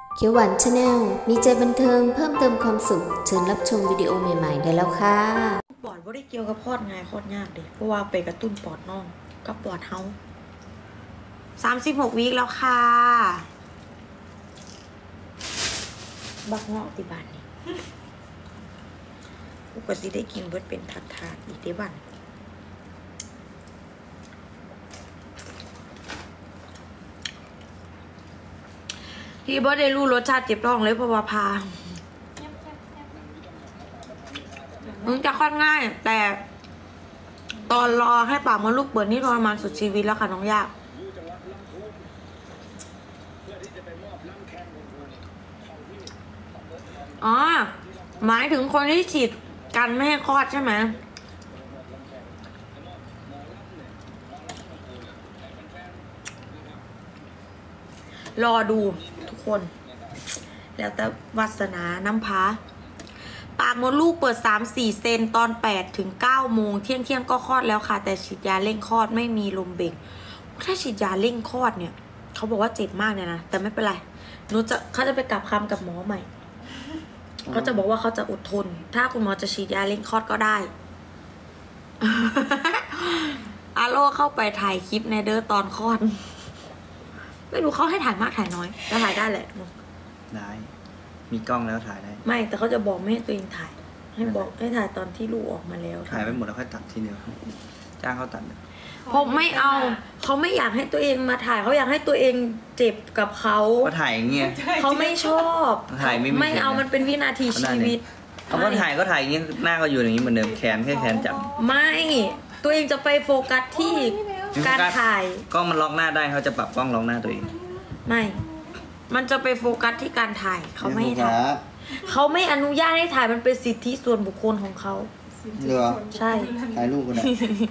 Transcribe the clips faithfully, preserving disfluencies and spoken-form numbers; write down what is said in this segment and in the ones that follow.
เขียวหวานชาแนลมีใจบันเทิงเพิ่มเติมความสุขเชิญรับชมวิดีโอใหม่ๆได้แล้วค่ะปอดว่าได้เกี่ยวกับคลอดง่ายคลอดยากเด็เพราะว่าไปกระตุ้นปอดน้องกับปอดเฮาสามสิบหกวีคแล้วค่ะบักเงาะติบานนี่ปกติได้กินเบิดเป็นถาดๆอีกติบันที่เบิร์ดได้รู้รสชาติเจ็บท้องเลยเพราะว่าพามึงจะค่อนง่ายแต่ตอนรอให้ปากมดลูกเปิดนี่ทรมานสุดชีวิตแล้วค่ะน้องยากอ๋อหมายถึงคนที่ฉีดกันไม่ให้คลอดใช่ไหมรอดูทุกคนแล้วแต่วาสนาน้ำพาปากมดลูกเปิด สามถึงสี่ เซนตอนแปดถึงเก้าโมงเที่ยงเที่ยงก็คลอดแล้วค่ะแต่ฉีดยาเร่งคลอดไม่มีลมเบ่งถ้าฉีดยาเร่งคลอดเนี่ยเขาบอกว่าเจ็บมากเนี่ยนะแต่ไม่เป็นไรหนูจะเขาจะไปกลับคำกับหมอใหม่เขาจะบอกว่าเขาจะอดทนถ้าคุณหมอจะฉีดยาเร่งคลอดก็ได้ อาโลเข้าไปถ่ายคลิปในเดอร์ตอนคลอดไม่รู้เขาให้ถ่ายมากถ่ายน้อยแต่ถ่ายได้แหละได้มีกล้องแล้วถ่ายได้ไม่แต่เขาจะบอกไม่ให้ตัวเองถ่ายให้บอกให้ถ่ายตอนที่ลูกออกมาแล้วถ่ายไปหมดแล้วค่อยตัดทีเดียวจ้างเขาตัดผมไม่เอาเขาไม่อยากให้ตัวเองมาถ่ายเขาอยากให้ตัวเองเจ็บกับเขาก็ถ่ายอย่างเงี้ยเขาไม่ชอบถ่ายไม่ไม่เอามันเป็นวินาทีชีวิตเขาก็ถ่ายก็ถ่ายอย่างเงี้ยหน้าก็อยู่อย่างนี้เหมือนเดิมแขนแค่แขนจับไม่ตัวเองจะไปโฟกัสที่การถ่ายกล้องมันล็อกหน้าได้เขาจะปรับกล้องล็อกหน้าตัวเองไม่มันจะไปโฟกัสที่การถ่ายเขาไม่ให้ถ่ายเขาไม่อนุญาตให้ถ่ายมันเป็นสิทธิส่วนบุคคลของเขาเหรอใช่ถ่ายรูปก็ได้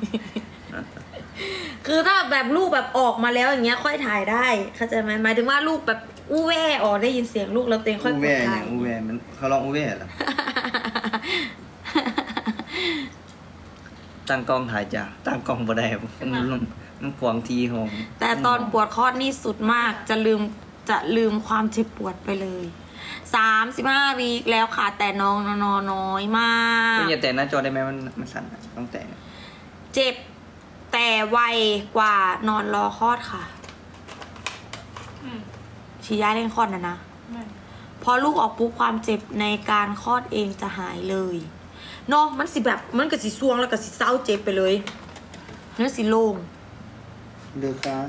คือถ้าแบบลูกแบบออกมาแล้วอย่างเงี้ยค่อยถ่ายได้เข้าใจไหมหมายถึงว่าลูกแบบอู้แว่ออกได้ยินเสียงลูกแล้วเต็งค่อยกดถ่ายอู้แว่มันเขาลองอู้แว่เหรอตั้งกล้องถ่ายจ้ะตั้งกล้องบ่ได้มันมันขวางทีหงแต่ตอนปวดคลอดนี่สุดมากจะลืมจะลืมความเจ็บปวดไปเลยสามสิบห้าวีคแล้วค่ะแต่น้องนอนน้อยมากคุณอย่าแตะหน้าจอได้ไหมมันมันสั่นต้องแตะเจ็บแต่ไวกว่านอนรอคลอดค่ะฉีดยาเร่งคลอดนะนะพอลูกออกปุ๊บความเจ็บในการคลอดเองจะหายเลยเนาะมันสิแบบมันก็สิซวงแล้วก็สิเศร้าเจ็บไปเลยนั่นสิโล่งเดือดค่ะ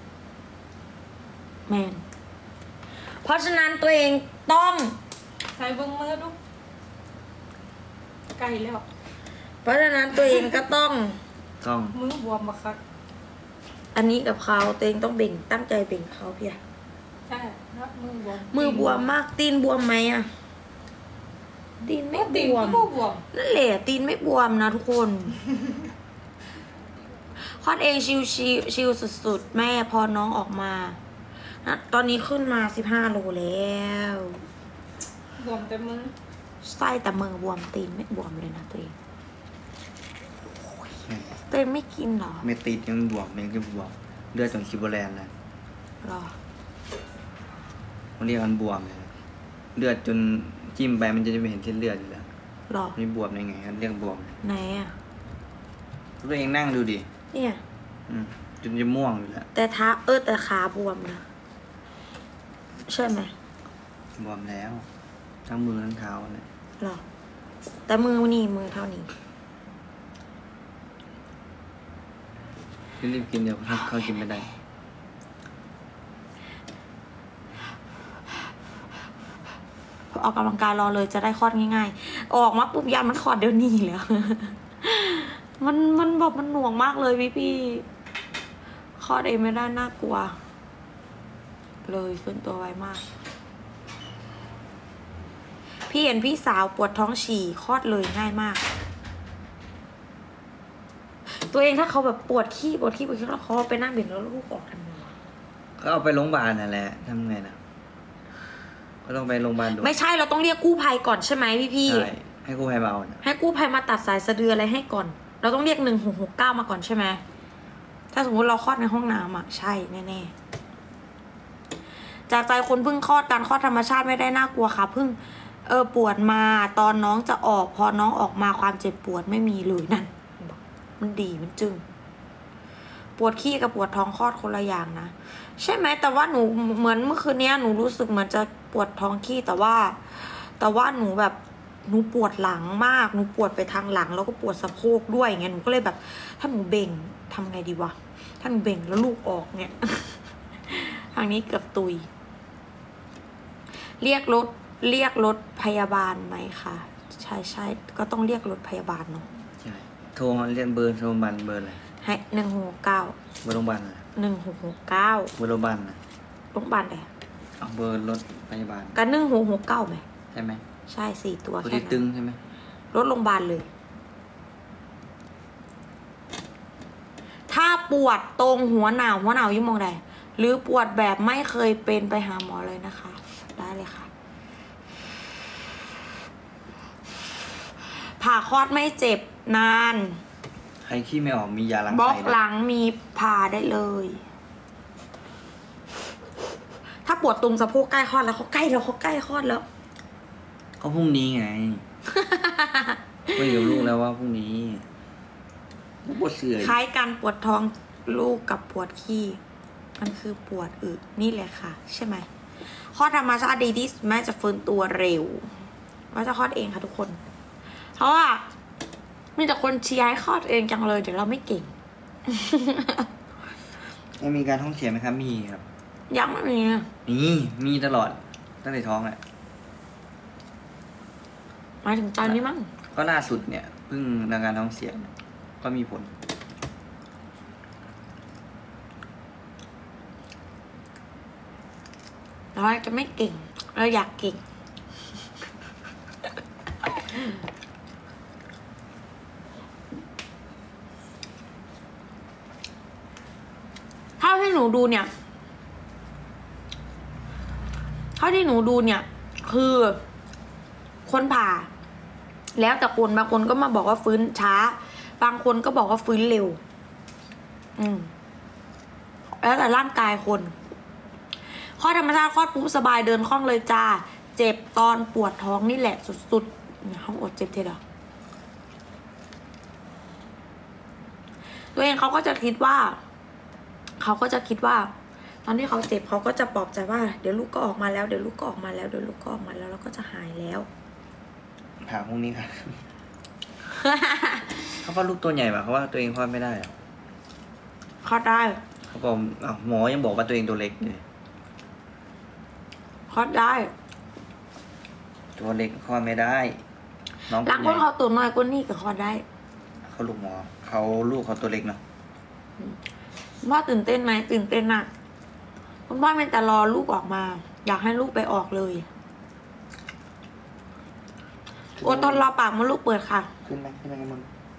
แมนเพราะฉะนั้นตัวเองต้องใส่เบิ้งมือดูไกลแล้วเพราะฉะนั้นตัวเองก็ต้องต้องมือบวมมาครับอันนี้กับเขาตัวเองต้องเบ่งตั้งใจเบ่งเขาเพียใช่ครับมือบวมมือบวมมากตีนบวมไหมอะตีนไม่บวมนั่นแหละตีนไม่บวมนะทุกคนคลอดเองชิวชิวชิวสุดๆแม่พอน้องออกมานะตอนนี้ขึ้นมาสิบห้าโลแล้วบวมแต่มือไส้แต่มือบวมตีนไม่บวมเลยนะตัวเองตัวเองไม่กินหรอไม่ติดยังบวมยังจะบวมเลือดจนคิวโบแลนเลยหรอมันเรียกมันบวมเลยเลือดจนจิ้มไปมันจะไม่เห็นเส้นเลือดอยู่แล้วหรอนี่บวมยังไงครับเรียกบวมไหนอ่ะตัวเองนั่งดูดิเนี่ยจนจะม่วงอยู่แล้วแต่เท้าเออแต่ขาบวมนะใช่ไหมบวมแล้วทั้งมือทั้งเท้าเนี่ยหรอแต่มือนี่มือเท่านี้รีบกินเดี๋ยวเขากินไม่ได้ออกกำลังกายรอเลยจะได้คลอดง่ายๆออกมาปุ๊บยันมันคลอดเดี๋ยวนี้แล้วมันมันแบบมันหน่วงมากเลยพี่พี่คลอดเองไม่ได้น่ากลัวเลยฟื้นตัวไวมากพี่เห็นพี่สาวปวดท้องฉี่คลอดเลยง่ายมากตัวเองถ้าเขาแบบปวดขี้ปวดขี้ปวดขี้แล้วเขาไปนั่งเบ่งแล้วลูกออกทำไงก็เอาไปโรงพยาบาลนั่นแหละทำไงนะก็ต้องไปโรงพยาบาลดูไม่ใช่เราต้องเรียกกู้ภัยก่อนใช่ไหมพี่พี่ใช่ให้กู้ภัยมาเอาให้กู้ภัยมาตัดสายสะดืออะไรให้ก่อนเราต้องเรียกหนึ่งหกหกเก้ามาก่อนใช่ไหมถ้าสมมติเราคลอดในห้องน้ำอ่ะใช่แน่ๆจากใจคนเพิ่งคลอดการคลอดธรรมชาติไม่ได้น่ากลัวค่ะเพิ่งเออปวดมาตอนน้องจะออกพอน้องออกมาความเจ็บปวดไม่มีเลยนั่นมันดีมันจึงปวดขี้กับปวดท้องคลอดคนละอย่างนะใช่ไหมแต่ว่าหนูเหมือนเมื่อคืนนี้หนูรู้สึกเหมือนจะปวดท้องขี้แต่ว่า แต่ว่าหนูแบบหนูปวดหลังมากหนูปวดไปทางหลังแล้วก็ปวดสะโพกด้วยไงหนูก็เลยแบบถ้าหนูเบ่งทำไงดีวะถ้าหนูเบ่งแล้วลูกออกเนี่ย ทางนี้เกือบตุยเรียกรถเรียกรถพยาบาลไหมคะใช่ใช่ก็ต้องเรียกรถพยาบาลเนาะใช่โทรเรียกเบอร์โรงพยาบาลเบอร์อะไรให้หนึ่งหกเก้าเบอร์โรงพยาบาลอะไรหนึ่งหกหกเก้าเบอร์โรงพยาบาลนะโรงพยาบาลไหนเอาเบอร์รถพยาบาลกันหนึ่งหกหกเก้าไหมใช่ไหมใช่สี่ตัวแค่นั้นตึงใช่ไหมรถโรงพยาบาลเลยถ้าปวดตรงหัวหนาวหัวหนาวยิ่งมองใดหรือปวดแบบไม่เคยเป็นไปหาหมอเลยนะคะได้เลยค่ะผ่าคลอดไม่เจ็บนานใครขี้ไม่ออกมียาล้างไส้บล็อกหลังมีผ่าได้เลยถ้าปวดตรงสะโพกใกล้คลอดแล้วเขาใกล้แล้วเขาใกล้คลอดแล้วก็พรุ่งนี้ไง ไม่อยู่ลูกแล้วว่าพรุ่งนี้ปวดเสื่อยคล้ายกันปวดท้องลูกกับปวดขี้มันคือปวดอึนี่แหละค่ะใช่ไหมคลอดธรรมชาติดีที่แม่จะฟื้นตัวเร็วแม่จะคลอดเองค่ะทุกคนเพราะว่ามีแต่คนเชียร์ให้คลอดเองจังเลยเดี๋ยวเราไม่เก่งยังมีการท้องเสียไหมครับมีครับยังไม่มีมีมีตลอดตั้งแต่ท้องแหละหมายถึงตอนนี้มั้งก็ล่าสุดเนี่ยเพิ่งอาการท้องเสียก็มีผลเราจะไม่เก่งเราอยากเก่งเท่าที่หนูดูเนี่ยเท่าที่หนูดูเนี่ยคือคนผ่าแล้วแต่คนบางคนก็มาบอกว่าฟื้นช้าบางคนก็บอกว่าฟื้นเร็วอืมแล้วแต่ร่างกายคนคลอดธรรมชาติคลอดปุ๊บสบายเดินคล่องเลยจ้าเจ็บตอนปวดท้องนี่แหละสุดๆห้องอดเจ็บเท่าไหร่ตัวเองเขาก็จะคิดว่าเขาก็จะคิดว่าตอนที่เขาเจ็บเขาก็จะปลอบใจว่าเดี๋ยวลูกก็ออกมาแล้วเดี๋ยวลูกก็ออกมาแล้วเดี๋ยวลูกก็ออกมาแล้วแล้วก็จะหายแล้วผ่าพรุ่งนี้ค่ะ เขาว่าลูกตัวใหญ่ป่ะเขาว่าตัวเองคลอดไม่ได้อะคลอดได้เขาบอกหมอยังบอกว่าตัวเองตัวเล็กเลยคลอดได้ตัวเล็กคลอดไม่ได้น้องหลังคนเขาตัวน้อยกว่านี่ก็คลอดได้เขาลูกหมอเขาลูกเขาตัวเล็กเนาะว่าตื่นเต้นไหมตื่นเต้นอะคุณพ่อเป็นแต่รอลูกออกมาอยากให้ลูกไปออกเลยโอ้ตอนรอปากมันลูกเปิดค่ะขึ้นไหมขึ้นไหมกันมึง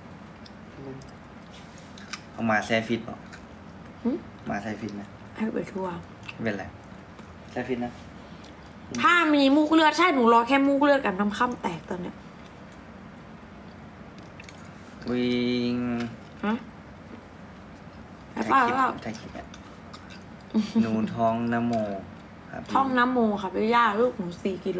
เอามาแซ่ฟิตป่ะมาแซ่ฟิตนะให้ไปทั่วไม่เป็นไรแซ่ฟิตนะถ้ามีมูกเลือดใช่หนูรอแค่มูกเลือดกับน้ำข้ามแตกตอนเนี้ยวิ่งฮะไอ้ป้าว่าไทยคิดอ่ะหนูท้องน้ำโมท้องน้ำโมค่ะพี่ย่าลูกหนูสี่กิโล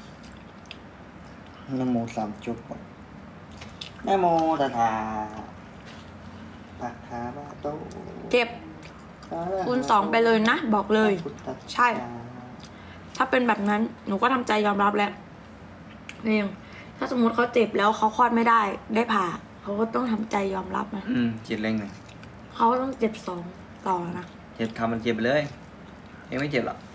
น้ำโมสามจุดน้ำโมตาตาปักขาบ้าโตเก็บคูณสองไปเลยนะบอกเลยใช่ถ้าเป็นแบบนั้นหนูก็ทำใจยอมรับแล้วนี่ถ้าสมมติเขาเจ็บแล้วเขาคลอดไม่ได้ได้ผ่าเขาก็ต้องทำใจยอมรับนะอืมเจ็บเร่งเลยเขาต้องเจ็บสองต่อนะเจ็บทำมันเจ็บไปเลยยังไม่เจ็บหรอก